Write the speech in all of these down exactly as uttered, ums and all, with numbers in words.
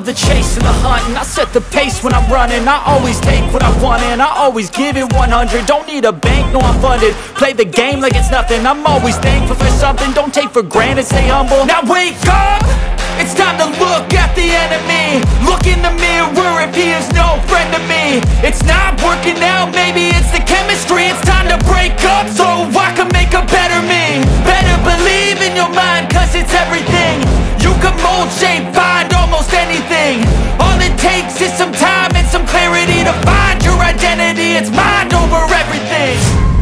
the chase and the hunt, and I set the pace when I'm running. I always take what I want and I always give it one hundred. Don't need a bank, no I'm funded. Play the game like it's nothing. I'm always thankful for something. Don't take for granted, stay humble. Now wake up, it's time to look at the enemy. Look in the mirror if he is no friend to me. It's not working out, maybe it's the chemistry. It's time to break up so I can make a better me. Better believe in your mind, cause it's everything. You can mold, shape, find almost anything. All it takes is some time and some clarity to find your identity. It's mind over everything.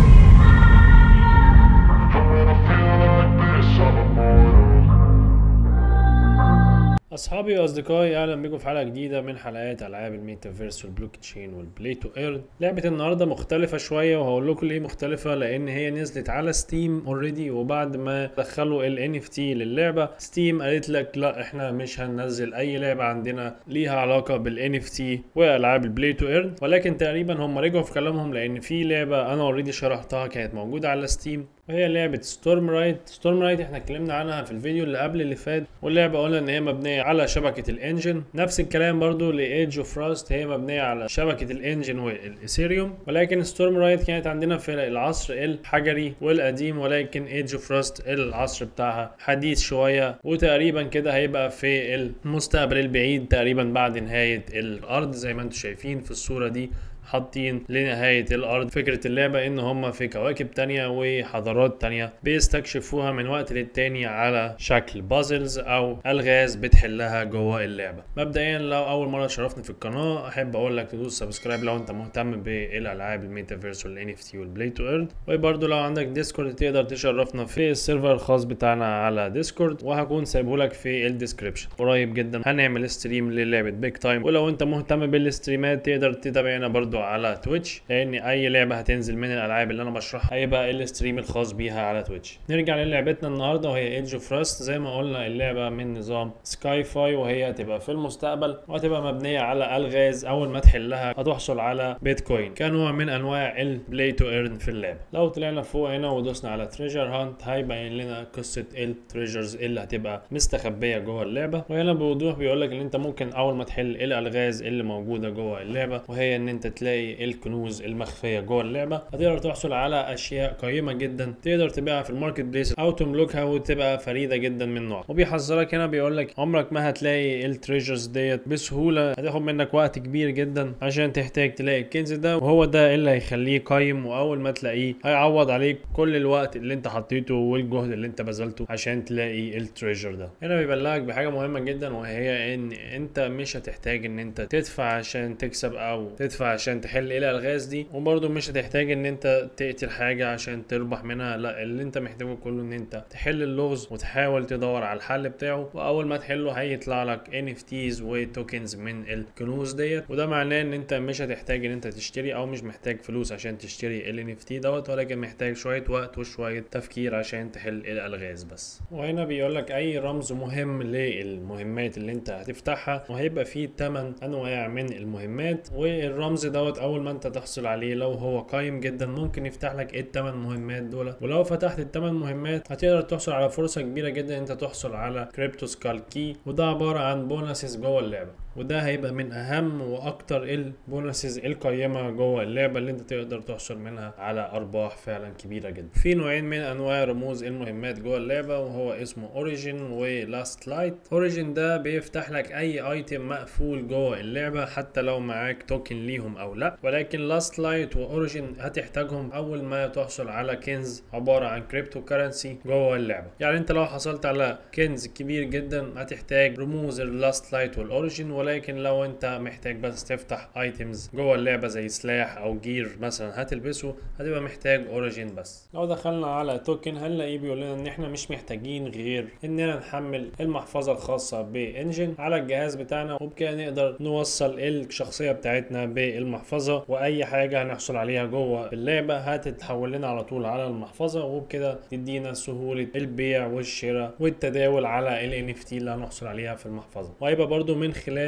اصحابي واصدقائي، اهلا بكم في حلقه جديده من حلقات العاب الميتافيرس والبلوك تشين والبلاي تو ايرن. لعبه النهارده مختلفه شويه، وهقول لكم ليه مختلفه. لان هي نزلت على ستيم اوريدي، وبعد ما دخلوا ال إن إف تي للعبه ستيم قالت لك لا احنا مش هننزل اي لعبه عندنا ليها علاقه بال إن إف تي والعاب البلاي تو ايرن. ولكن تقريبا هم رجعوا في كلامهم، لان في لعبه انا اوريدي شرحتها كانت موجوده على ستيم، وهي لعبه ستورم رايت. ستورم رايت احنا اتكلمنا عنها في الفيديو اللي قبل اللي فات، واللعبه قلنا ان هي مبنيه على شبكه الانجن. نفس الكلام برضو لايدج اوف راست، هي مبنيه على شبكه الانجن والايثيريوم. ولكن ستورم رايت كانت عندنا في العصر الحجري والقديم، ولكن ايدج اوف راست العصر بتاعها حديث شويه، وتقريبا كده هيبقى في المستقبل البعيد تقريبا بعد نهايه الارض. زي ما انتم شايفين في الصوره دي حاطين لنهاية الأرض. فكرة اللعبة إن هما في كواكب تانية وحضارات تانية بيستكشفوها من وقت للتاني على شكل بازلز أو ألغاز بتحلها جوه اللعبة. مبدئيا لو أول مرة تشرفني في القناة، أحب أقول لك تدوس سبسكرايب لو أنت مهتم بالألعاب الميتافيرس والإن إف تي والبلاي تو ايرن. وبرضه لو عندك ديسكورد تقدر تشرفنا في السيرفر الخاص بتاعنا على ديسكورد، وهكون سايبهولك في الديسكريبشن. قريب جدا هنعمل ستريم للعبة بيج تايم، ولو أنت مهتم بالستريمات تقدر تتابعنا برضه على تويتش، لان اي لعبه هتنزل من الالعاب اللي انا بشرحها هيبقى الستريم الخاص بيها على تويتش. نرجع للعبتنا النهارده، وهي ايدج اوف راست. زي ما قلنا اللعبه من نظام سكاي فاي، وهي هتبقى في المستقبل، وهتبقى مبنيه على الغاز. اول ما تحلها هتحصل على بيتكوين كنوع من انواع البلاي تو ايرن في اللعبه. لو طلعنا فوق هنا ودوسنا على تريجر هانت هيبين لنا قصه التريجرز اللي هتبقى مستخبيه جوه اللعبه. وهنا بوضوح بيقول لك ان انت ممكن اول ما تحل الالغاز اللي موجوده جوه اللعبه، وهي ان انت تلاقي الكنوز المخفيه جوه اللعبه، هتقدر تحصل على اشياء قيمه جدا تقدر تبيعها في الماركت بليس او تملكها وتبقى فريده جدا من نوعها. وبيحذرك هنا بيقول لك عمرك ما هتلاقي التريجرز ديت بسهوله، هتاخد منك وقت كبير جدا عشان تحتاج تلاقي الكنز ده، وهو ده اللي هيخليه قيم. واول ما تلاقيه هيعوض عليك كل الوقت اللي انت حطيته والجهد اللي انت بذلته عشان تلاقي التريجر ده. هنا بيبلغك بحاجه مهمه جدا، وهي ان انت مش هتحتاج ان انت تدفع عشان تكسب او تدفع عشان تحل الى الغاز دي، وبرضه مش هتحتاج ان انت تقتل حاجه عشان تربح منها. لا، اللي انت محتاجه كله ان انت تحل اللغز وتحاول تدور على الحل بتاعه، واول ما تحله هيطلع لك إن إف تيز وتوكنز من الكنوز ديت. وده معناه ان انت مش هتحتاج ان انت تشتري، او مش محتاج فلوس عشان تشتري ال إن إف تي دوت، ولكن محتاج شويه وقت وشويه تفكير عشان تحل الالغاز بس. وهنا بيقول لك اي رمز مهم للمهمات اللي انت هتفتحها، وهيبقى فيه ثمانية انواع من المهمات، والرمز دوت اول ما انت تحصل عليه لو هو قايم جدا ممكن يفتح لك الثمان مهمات دول. ولو فتحت الثمان مهمات هتقدر تحصل على فرصه كبيره جدا انت تحصل على كريبتو سكال كي، وده عباره عن بونسز جوه اللعبه. وده هيبقى من اهم واكتر البونسز القيمه جوه اللعبه اللي انت تقدر تحصل منها على ارباح فعلا كبيره جدا. في نوعين من انواع رموز المهمات جوه اللعبه، وهو اسمه اوريجين ولاست لايت. اوريجين ده بيفتح لك اي ايتم مقفول جوه اللعبه حتى لو معاك توكن ليهم او لا، ولكن لاست لايت واوريجين هتحتاجهم اول ما تحصل على كنز عباره عن كريبتو كرنسي جوه اللعبه. يعني انت لو حصلت على كنز كبير جدا هتحتاج رموز اللاست لايت والاوريجين، ولكن لو انت محتاج بس تفتح ايتمز جوه اللعبه زي سلاح او جير مثلا هتلبسه هتبقى محتاج اوريجين بس. لو دخلنا على توكن هنلاقيه بيقول لنا ان احنا مش محتاجين غير اننا نحمل المحفظه الخاصه بانجن على الجهاز بتاعنا، وبكده نقدر نوصل الشخصيه بتاعتنا بالمحفظه، واي حاجه هنحصل عليها جوه اللعبه هتتحول لنا على طول على المحفظه، وبكده تدينا سهوله البيع والشراء والتداول على ال إن إف تي اللي هنحصل عليها في المحفظه. وهيبقى برضو من خلال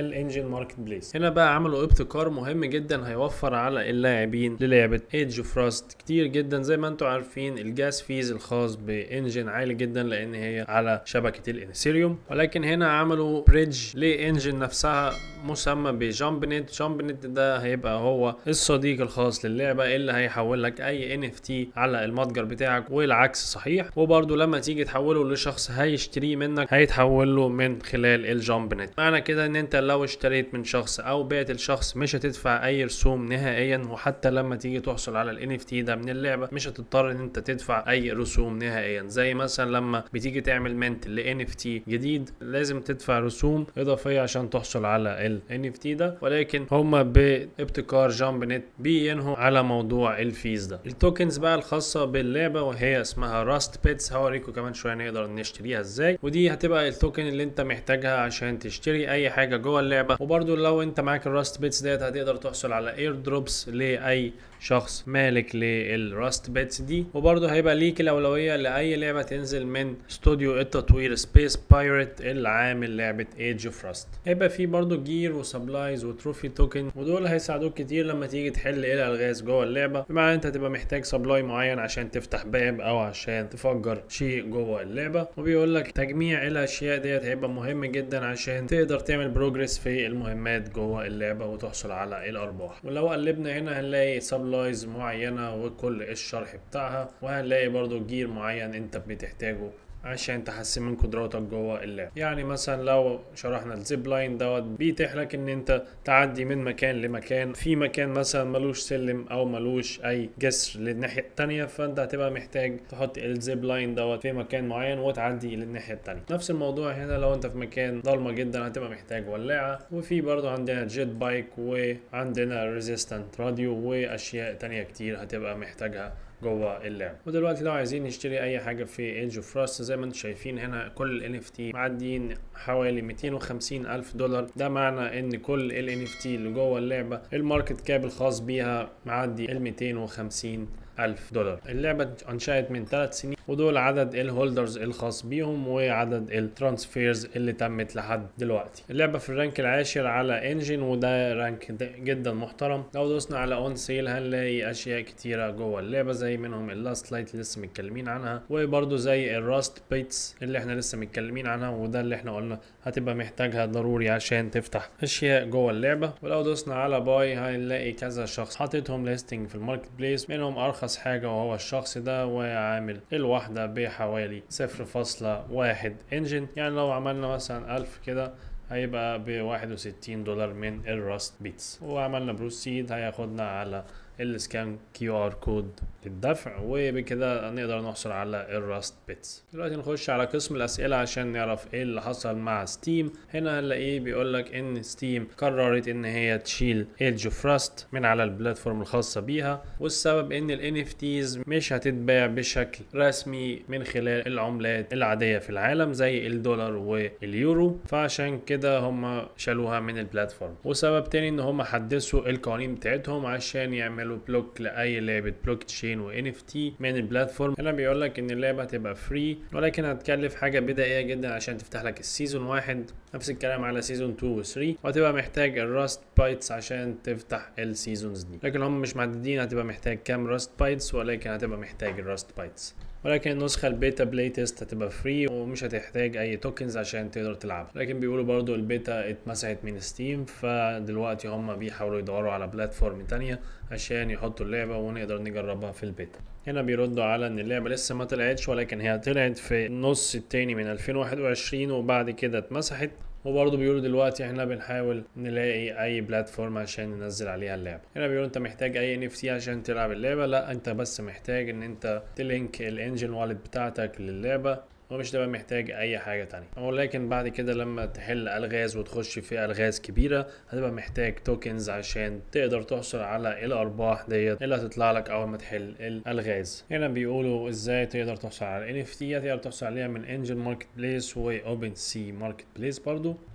الانجن ماركت بليس. هنا بقى عملوا ابتكار مهم جدا هيوفر على اللاعبين للعبه ايدج اوف راست كتير جدا. زي ما انتم عارفين الجاس فيز الخاص بانجن عالي جدا لان هي على شبكه الاثيريوم، ولكن هنا عملوا بريدج لانجن نفسها مسمى بجامب نت. جامب نت ده هيبقى هو الصديق الخاص للعبه اللي هيحول لك اي ان اف تي على المتجر بتاعك، والعكس صحيح. وبرده لما تيجي تحوله لشخص هيشتريه منك هيتحول له من خلال الجامب نت. معنى كده ان انت لو اشتريت من شخص او بعت الشخص مش هتدفع اي رسوم نهائيا، وحتى لما تيجي تحصل على الان اف تي ده من اللعبه مش هتضطر ان انت تدفع اي رسوم نهائيا. زي مثلا لما بتيجي تعمل منت ل ان اف تي جديد لازم تدفع رسوم اضافيه عشان تحصل على ال ان اف تي ده، ولكن هما بابتكار جامب نت بينهوا على موضوع الفيز ده. التوكنز بقى الخاصه باللعبه وهي اسمها راست بيتس، هوريكم كمان شويه نقدر نشتريها ازاي، ودي هتبقى التوكن اللي انت محتاجها عشان تشتري اي حاجه جوه اللعبه. وبرده لو انت معاك الراست بيتس ديت هتقدر تحصل على اير دروبس لاي شخص مالك للراست بيتس دي، وبرده هيبقى ليك الاولويه لاي لعبه تنزل من استوديو التطوير سبيس بايرت اللي عامل لعبه ايدج اوف راست. هيبقى في برده جير وسبلايز وتروفي توكن، ودول هيساعدوك كتير لما تيجي تحل الالغاز جوه اللعبه، بمعنى انت هتبقى محتاج سبلاي معين عشان تفتح باب او عشان تفجر شيء جوه اللعبه. وبيقول لك تجميع الاشياء ديت هيبقى مهم جدا عشان تقدر تعمل بروجرس في المهمات جوه اللعبه وتحصل على الارباح. ولو قلبنا هنا هنلاقي سبلايز معينه وكل الشرح بتاعها، وهنلاقي برضو جير معين انت بتحتاجه عشان تحسن من قدراتك جوه اللعب. يعني مثلا لو شرحنا الزيب لاين دوت بيتيح لك ان انت تعدي من مكان لمكان، في مكان مثلا ملوش سلم او ملوش اي جسر للناحيه التانيه، فانت هتبقى محتاج تحط الزيب لاين دوت في مكان معين وتعدي للناحيه التانيه. نفس الموضوع هنا لو انت في مكان ضلمه جدا هتبقى محتاج ولاعه. وفي برضو عندنا جيت بايك وعندنا ريزيستنت راديو واشياء تانيه كتير هتبقى محتاجها جوه اللعب. ودلوقتي لو عايزين نشتري اي حاجه في ايدج اوف راست زي ما انتم شايفين هنا كل ال ان اف تي معديين حوالي مئتين وخمسين الف دولار. ده معنى ان كل ال ان اف تي اللي جوه اللعبه الماركت كاب الخاص بيها معدي ال مئتين وخمسين ألف دولار. اللعبة انشأت من ثلاث سنين، ودول عدد الهولدرز الخاص بيهم وعدد الترانسفيرز اللي تمت لحد دلوقتي. اللعبة في الرانك العاشر على انجن، وده رانك جدا محترم. لو دوسنا على اون سيل هنلاقي اشياء كتيرة جوه اللعبة، زي منهم اللاست لايت اللي لسه متكلمين عنها، وبرده زي الراست بيتس اللي احنا لسه متكلمين عنها، وده اللي احنا قلنا هتبقى محتاجها ضروري عشان تفتح اشياء جوه اللعبة. ولو دوسنا على باي هنلاقي كذا شخص حاططهم ليستنج في الماركت بليس، منهم ارخص حاجة وهو الشخص ده، وعامل الواحدة بحوالي صفر فاصلة واحد انجن. يعني لو عملنا مثلا ألف كده هيبقى بواحد وستين دولار من الراست بيتس، وعملنا بروسيد هياخدنا على السكان كيو ار كود للدفع، وبكده نقدر نحصل على الراست بيتس. دلوقتي نخش على قسم الاسئله عشان نعرف ايه اللي حصل مع ستيم. هنا هنلاقيه بيقول لك ان ستيم قررت ان هي تشيل ايدج اوف راست من على البلاتفورم الخاصه بيها، والسبب ان ال ان اف تيز مش هتتباع بشكل رسمي من خلال العملات العاديه في العالم زي الدولار واليورو، فعشان كده هم شالوها من البلاتفورم. وسبب تاني ان هم حدثوا القوانين بتاعتهم عشان يعملوا بلوك لاي لعبه بلوك تشين و ان اف تي من البلاتفورم. هنا بيقول لك ان اللعبه هتبقى فري، ولكن هتكلف حاجه بدائيه جدا عشان تفتح لك السيزون واحد. نفس الكلام على سيزون اتنين و تلاتة، وهتبقى محتاج الراست بايتس عشان تفتح السيزونز دي، لكن هم مش محددين هتبقى محتاج كام راست بايتس، ولكن هتبقى محتاج الراست بايتس. ولكن النسخة البيتا بلاي تيست هتبقى فري ومش هتحتاج اي توكنز عشان تقدر تلعب. لكن بيقولوا برضو البيتا اتمسحت من ستيم، فدلوقتي هم بيحاولوا يدوروا على بلاتفورم تانية عشان يحطوا اللعبة ونقدر نجربها في البيتا. هنا بيردوا على ان اللعبة لسه ما طلعتش، ولكن هي طلعت في النص التاني من ألفين وواحد وعشرين وبعد كده اتمسحت. وبرضه بيقولوا دلوقتي احنا بنحاول نلاقي اي بلاتفورم عشان ننزل عليها اللعبه. هنا بيقولوا انت محتاج اي ان اف تي عشان تلعب اللعبه، لا انت بس محتاج ان انت تلينك الانجن والت بتاعتك للعبه، ومش تبقى محتاج اي حاجه تانية. ولكن بعد كده لما تحل الغاز وتخش في الغاز كبيره هتبقى محتاج توكنز عشان تقدر تحصل على الارباح ديت اللي هتطلع لك اول ما تحل الالغاز. هنا بيقولوا ازاي تقدر تحصل على ان اف تي، تقدر تحصل عليها من انجن ماركت بليس واوبن سي ماركت بليس برضو.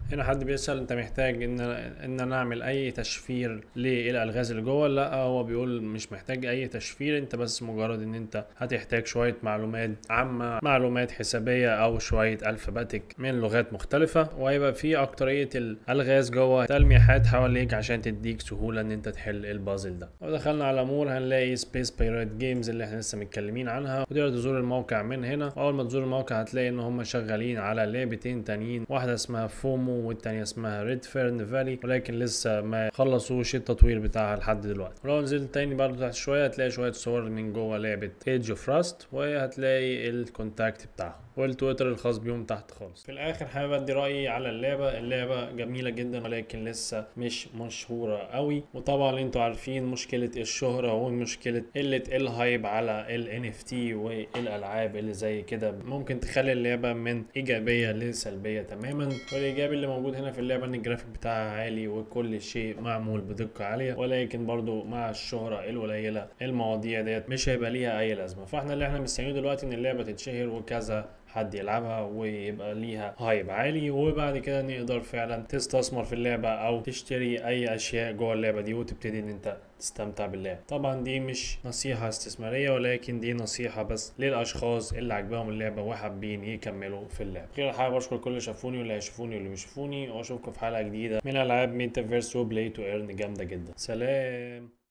هنا حد بيسأل انت محتاج ان ان انا اعمل اي تشفير للالغاز اللي جوه؟ لا، هو بيقول مش محتاج اي تشفير، انت بس مجرد ان انت هتحتاج شويه معلومات عامه، معلومات حسابيه او شويه الفاباتيك من لغات مختلفه، وهيبقى في اكتريه الالغاز جوه تلميحات حواليك عشان تديك سهوله ان انت تحل البازل ده. لو دخلنا على مور هنلاقي سبيس بايرات جيمز اللي احنا لسه متكلمين عنها، وتقدر تزور الموقع من هنا. اول ما تزور الموقع هتلاقي ان هم شغالين على لعبتين تانيين، واحده اسمها فومو والتانية اسمها ريد فيرن فالي، ولكن لسه ما خلصوش التطوير بتاعها لحد دلوقتي. ولو نزلت تاني برضه تحت شويه هتلاقي شويه صور من جوه لعبه ايدج اوف راست، وهتلاقي الكونتاكت بتاعها والتويتر الخاص بيهم تحت خالص. في الاخر حابب ادي رايي على اللعبه. اللعبه جميله جدا ولكن لسه مش مشهوره قوي، وطبعا انتوا عارفين مشكله الشهره ومشكله قله الهايب على ال إن إف تي والالعاب اللي زي كده، ممكن تخلي اللعبه من ايجابيه لسلبيه تماما. والايجابي اللي موجود هنا في اللعبه ان الجرافيك بتاعها عالي وكل شيء معمول بدقه عاليه، ولكن برضو مع الشهره القليله المواضيع ديت مش هيبقى ليها اي لازمه. فاحنا اللي احنا مستنيينه دلوقتي ان اللعبه تتشهر وكذا حد يلعبها ويبقى ليها هايب عالي، وبعد كده نقدر فعلا تستثمر في اللعبة او تشتري اي اشياء جوه اللعبة دي وتبتدي ان انت تستمتع باللعب. طبعا دي مش نصيحة استثمارية، ولكن دي نصيحة بس للاشخاص اللي عجبهم اللعبة وحابين يكملوا في اللعبة. غير حابب اشكر كل اللي شافوني واللي هيشوفوني واللي مش شافوني، واشوفكم في حلقة جديدة من العاب ميتافيرس وبلاي تو ايرن جامدة جدا. سلام.